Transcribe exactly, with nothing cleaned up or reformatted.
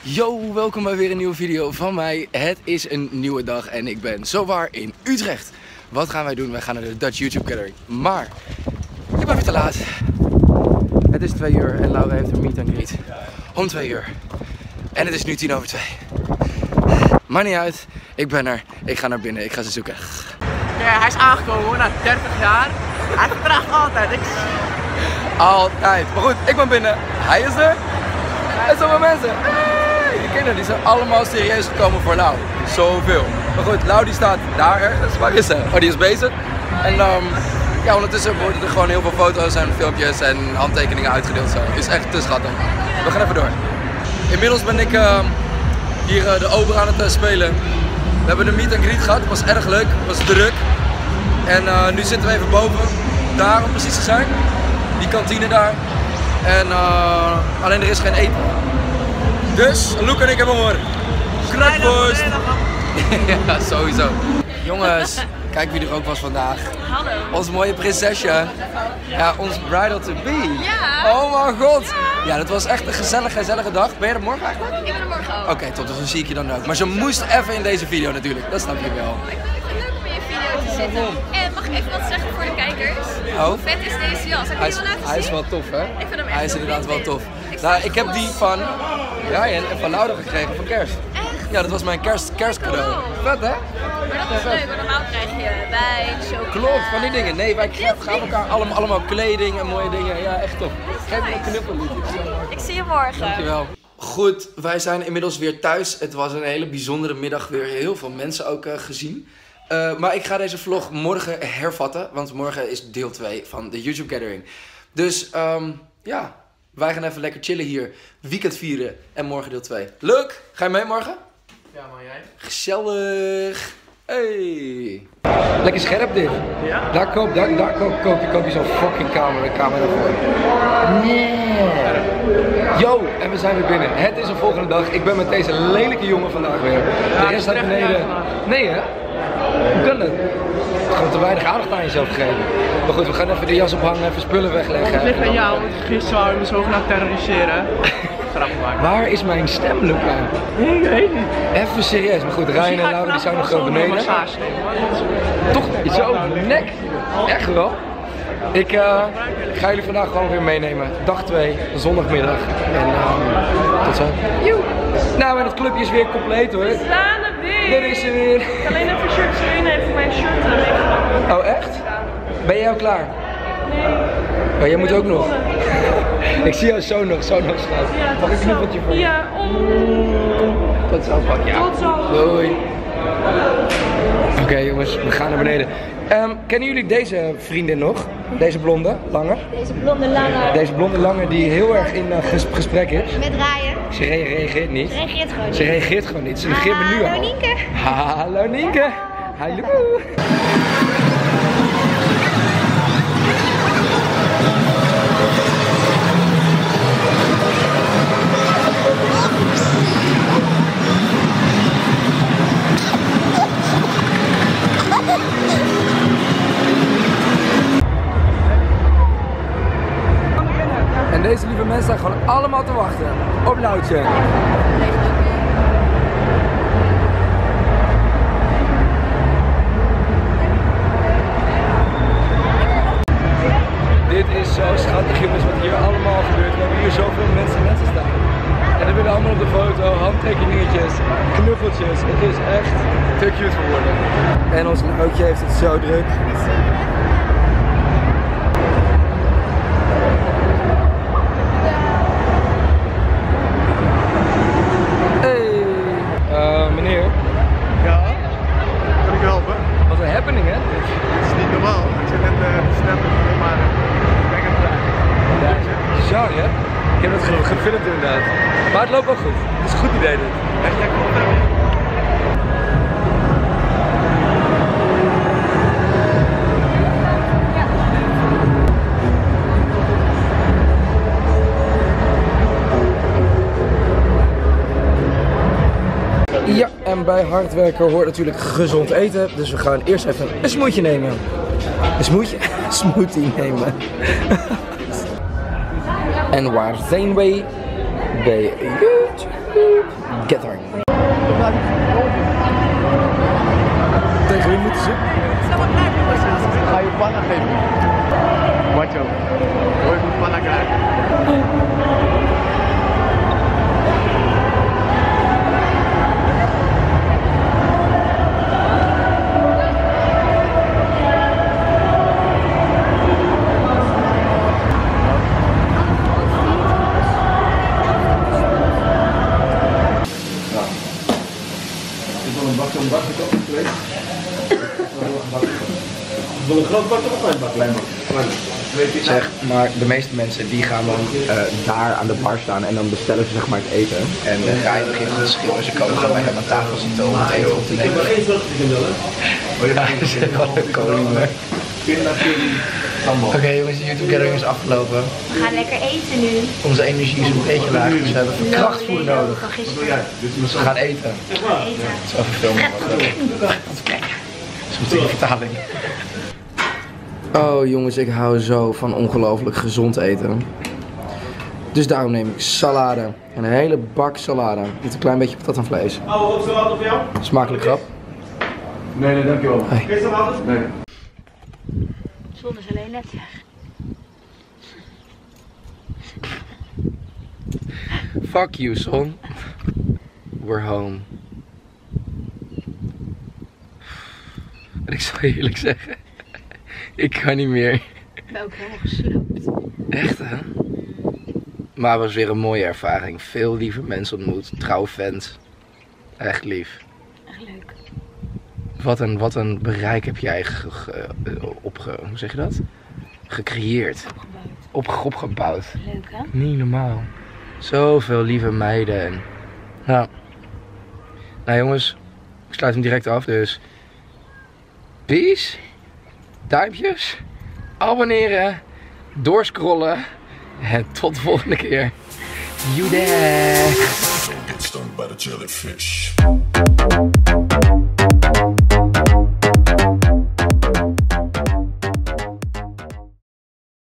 Yo, welkom bij weer een nieuwe video van mij. Het is een nieuwe dag en ik ben zowaar in Utrecht. Wat gaan wij doen? Wij gaan naar de Dutch YouTube Gathering. Maar ik ben weer te laat. Het is twee uur en Laura heeft een meet and greet om twee uur. En het is nu tien over twee. Maakt niet uit, ik ben er. Ik ga naar binnen, ik ga ze zoeken. Ja, hij is aangekomen na dertig jaar. Hij vertraagt altijd. Ik... Altijd. Maar goed, ik ben binnen. Hij is er. En zoveel mensen. Hey, die kinderen die zijn allemaal serieus gekomen voor Lau. Zoveel. Maar goed, Lau die staat daar ergens. Waar is ze? Oh, die is bezig. En um, ja, ondertussen worden er gewoon heel veel foto's en filmpjes en handtekeningen uitgedeeld. Zo. Is echt te schattig. We gaan even door. Inmiddels ben ik uh, hier uh, de ober aan het uh, spelen. We hebben een meet and greet gehad. Het was erg leuk. Het was druk. En uh, nu zitten we even boven. Daar om precies te zijn. Die kantine daar. En uh, alleen er is geen eten. Dus Luc en ik hebben morgen knakworst. Ja, sowieso. Jongens, kijk wie er ook was vandaag. Hallo. Ons mooie prinsesje. Ja, ons bridal to be. Ja. Oh mijn god. Ja, dat was echt een gezellige, gezellige dag. Ben je er morgen eigenlijk? Ik ben er morgen ook. Oké, okay, top. Dus dan zie ik je dan ook. Maar ze moest even in deze video natuurlijk. Dat snap je wel. Ik vind het leuk om in je video te zitten. En mag ik even wat zeggen voor de kijkers? Oh. Hoe vet is deze jas? Heb je Hij die is, wel laten hij is zien? wel tof, hè? Ik vind hem echt Hij is heel inderdaad wel vintage. tof. Ik Nou, sta ik heb die vast. van Ryan en van Laura gekregen voor kerst. Echt? Ja, dat was mijn kerst, kerstcadeau. Cool. Vet, hè? Maar dat is leuk, want normaal krijg je wijn, chocola. Klopt, van die dingen. Nee, wij Dit geven elkaar allemaal, allemaal kleding en mooie dingen. Ja, echt top. Geef me een knuffel, liefje. Ik zie je morgen. Dankjewel. Goed, wij zijn inmiddels weer thuis. Het was een hele bijzondere middag. Weer heel veel mensen ook uh, gezien. Uh, maar ik ga deze vlog morgen hervatten. Want morgen is deel twee van de YouTube Gathering. Dus um, ja, wij gaan even lekker chillen hier. Weekend vieren en morgen deel twee. Leuk! Ga je mee morgen? Ja, maar jij? Gezellig! Hey! Lekker scherp dit. Ja? Daar koop, daar, daar koop, koop, koop je zo'n fucking camera, camera voor. Nee! Yo, en we zijn weer binnen. Het is een volgende dag. Ik ben met deze lelijke jongen vandaag weer. De rest staat beneden. Nee hè? Hoe kan dat? Gewoon te weinig aandacht aan jezelf gegeven. Maar goed, we gaan even de jas ophangen, even spullen wegleggen. Het ligt aan jou, want gisteren wou je me zogenaamd terroriseren. Grapje maken. Waar is mijn stem, Luca? Nee, ik weet niet. Even serieus, maar goed, Ryan en Laura die zijn nog gewoon beneden. Toch zo nek. Echt wel. Ik uh, ga jullie vandaag gewoon weer meenemen. Dag twee, zondagmiddag. En uh, tot zo. Joe. Nou, en het clubje is weer compleet hoor. We staan er weer. Er is er weer. Ik kan alleen even shirt erin even mijn shirt liggen. Oh echt? Ben jij al klaar? Nee. Oh, jij moet ook nog. Ik zie jou zo nog, zo nog staan. Ja, mag ik een knuffel voor je? Ja, om. Tot zo, pak ja. Tot zo. Doei. Oké okay, jongens, we gaan naar beneden. Um, kennen jullie deze vriendin nog? Deze blonde, lange? Deze blonde lange. Deze blonde lange die heel erg in uh, ges gesprek is. Met Ryan. Ze re reageert niet. Ze reageert gewoon niet. Ze reageert gewoon niet. Ze negeert me nu al. Hallo Nienke. Hallo Nienke. Hallo. En deze lieve mensen staan gewoon allemaal te wachten op Loutje. Dit is zo schattig jongens wat hier allemaal gebeurt. We hebben hier zoveel mensen mensen staan. En die willen allemaal op de foto, handtekeningetjes, knuffeltjes. Het is echt te cute geworden. En ons Loutje heeft het zo druk. Meneer. Ja, kan ik je helpen? Wat een happening hè? Het is niet normaal. Ik zit net uh, snel maar ik ben het klaar. Ja, bizar hè? Ik heb het ge gefilmd inderdaad. Maar het loopt wel goed. Het is een goed idee dit. Echt lekker opnemen. Ja, en bij hard werken hoort natuurlijk gezond eten. Dus we gaan eerst even een smoetje nemen. Een smoetje? Smoothie nemen. En waar zijn wij? Bij YouTube. Get her. Tegen wie moeten ze? Ga je panna geven? Watch out. Hoor ik mijn panna krijgen. Wil een groot bak of een klein bak? Klein bak. Zeg, maar de meeste mensen die gaan dan uh, daar aan de bar staan en dan bestellen ze zeg maar het eten. En dan ga je begint te schillen. Ze komen gewoon bij hem aan tafel zitten om het eten op te nemen. Ik heb maar één zorg wel, hè? Ja, dat is wel een koning. Oké okay, jongens, de YouTube gathering is afgelopen. We gaan lekker eten nu. Onze energie is een beetje laag, dus we hebben krachtvoer nodig. Dus we gaan eten. We gaan eten. Het is wel even filmen. Dat is meteen een vertaling. Oh jongens, ik hou zo van ongelooflijk gezond eten. Dus daarom neem ik salade. Een hele bak salade. Met een klein beetje patat en vlees. Oh, ook salade voor jou? Smakelijk grap. Nee, nee, dankjewel. Hey. Geen salade? Nee. Zon is alleen net weg. Fuck you, son. We're home. En ik zal je eerlijk zeggen, ik kan niet meer. Ik ben ook helemaal gesloopt. Echt hè? Maar het was weer een mooie ervaring. Veel lieve mensen ontmoet, trouwe fans. Echt lief. Echt leuk. Wat een, wat een bereik heb jij ge, ge, opge, hoe zeg je dat? Gecreëerd. Opgebouwd. Op, opgebouwd. Leuk hè? Niet normaal. Zoveel lieve meiden. En, nou. nou jongens, ik sluit hem direct af dus. Peace. Duimpjes. Abonneren. Doorscrollen. En tot de volgende keer. Joedag. Get stung by the jellyfish.